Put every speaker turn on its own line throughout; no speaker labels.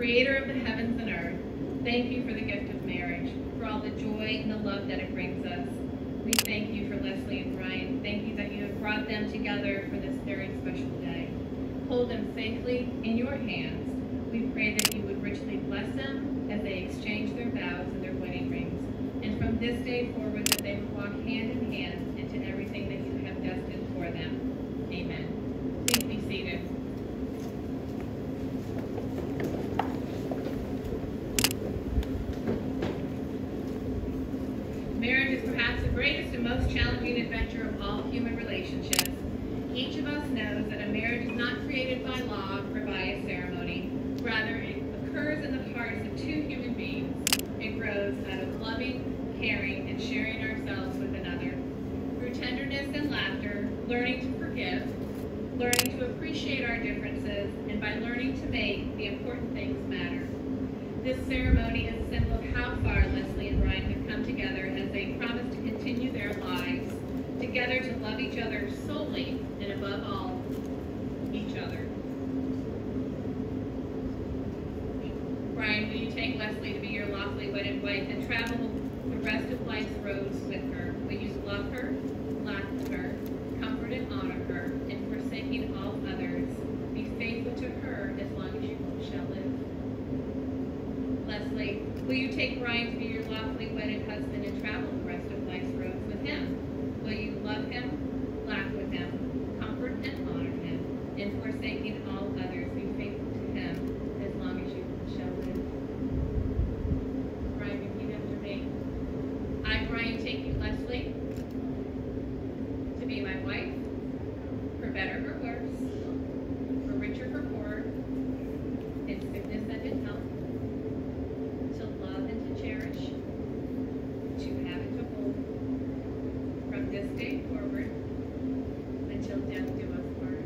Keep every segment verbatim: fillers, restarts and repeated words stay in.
creator of the heavens and earth, thank you for the gift of marriage, for all the joy and the love that it brings us. We thank you for Leslie and Brian. Thank you that you have brought them together for this very special day. Hold them safely in your hands. We pray that you would richly bless them as they exchange their vows and their wedding rings. And from this day forward, that they would walk hand in hand into everything that you have destined for them. Amen. Please be seated. Marriage is perhaps the greatest and most challenging adventure of all human relationships. Each of us knows that a marriage is not created by law or by a ceremony. Rather, it occurs in the hearts of two human beings. It grows out of loving, caring, and sharing ourselves with another. Through tenderness and laughter, learning to forgive, learning to appreciate our differences, and by learning to make the important things matter. This ceremony is a symbol of how far Leslie and Brian have come together as they promise to continue their lives together to love each other solely and above all, each other. Brian, will you take Leslie to be your lawfully wedded wife and travel the rest of life's roads with her? Will you love her, laugh with her, comfort and honor her, and forsaking all others, be faithful to her as long as you shall live? Leslie, will you take Brian to be your lawfully wedded husband and travel the rest of life's roads with him? Will you love him, laugh with him, comfort and honor him, and forsaking all others, be faithful to him as long as you shall live? Brian, repeat after me. I, Brian, take you, Leslie, to be my wife, for better or worse, for richer or poorer, in sickness and in health, to love and to cherish, to have and to hold, from this day forward until death do us part.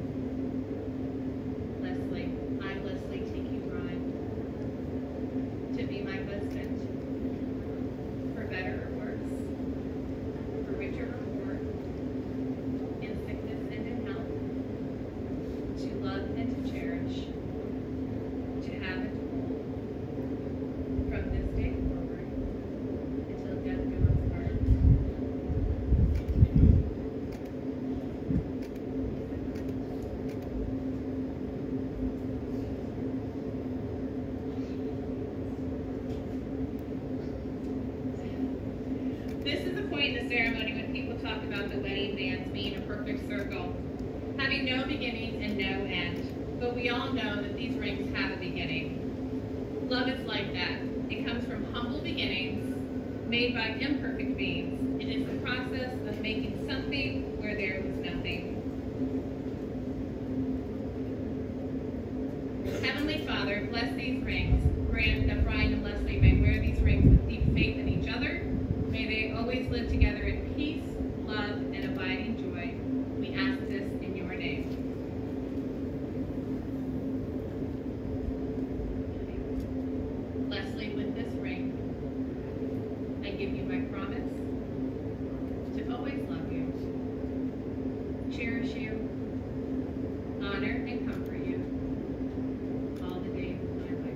Leslie, I, Leslie, take you, Brian, to be my husband, for better or worse, for richer or poorer, in sickness and in health, to love and to cherish, to have and to hold, from this day forward until death do us part. This is a point in the ceremony when people talk about the wedding dance being a perfect circle, having no beginning and no end. But we all know that these rings have a beginning. Love is like that. It comes from humble beginnings made by imperfect beings. It is the process of making something where there was nothing. Heavenly Father, bless these rings. Grant that Brian and Leslie may wear these rings with deep faith in each other. May they always live together in peace, love, and abiding joy. We ask this in your name. Leslie, with this ring, I give you my promise to always love you, cherish you, honor and comfort you all the days of my life.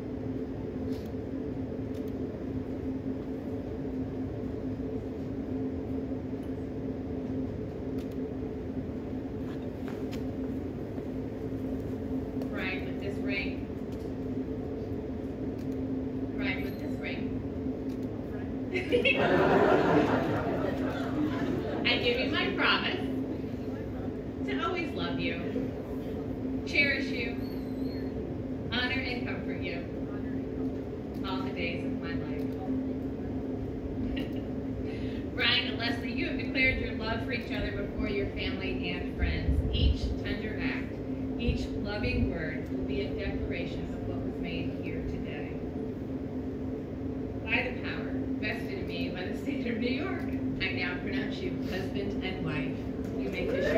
Brian, with this ring, Brian, with this ring, I give you my promise to always love you, cherish you, honor and comfort you all the days of my life. Brian and Leslie, you have declared your love for each other before your family and friends. Each tender act, each loving word will be a declaration of what was made here today. By the power vested in me by the state of New York, I now pronounce you husband and wife. You may kiss